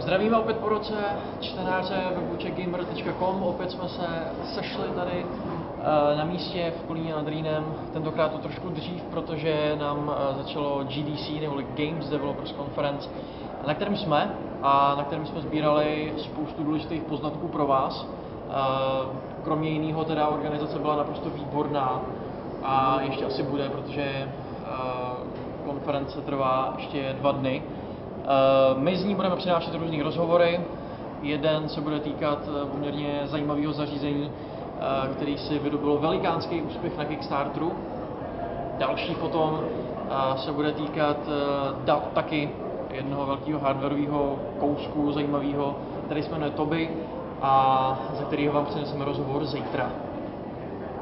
Zdravíme opět po roce čtenáře webu checkgamer.com. Opět jsme se sešli tady na místě v Kolíně nad Rýnem. Tentokrát to trošku dřív, protože nám začalo GDC, neboli Games Developers Conference, na kterém jsme sbírali spoustu důležitých poznatků pro vás. Kromě jiného teda organizace byla naprosto výborná a ještě asi bude, protože konference trvá ještě 2 dny. My z ní budeme přinášet různý rozhovory. Jeden se bude týkat poměrně zajímavého zařízení, který si vydobilo velikánský úspěch na Kickstarteru. Další potom se bude týkat taky jednoho velkého hardwarového kousku zajímavého, který se jmenuje Toby a ze kterého vám přineseme rozhovor zítra.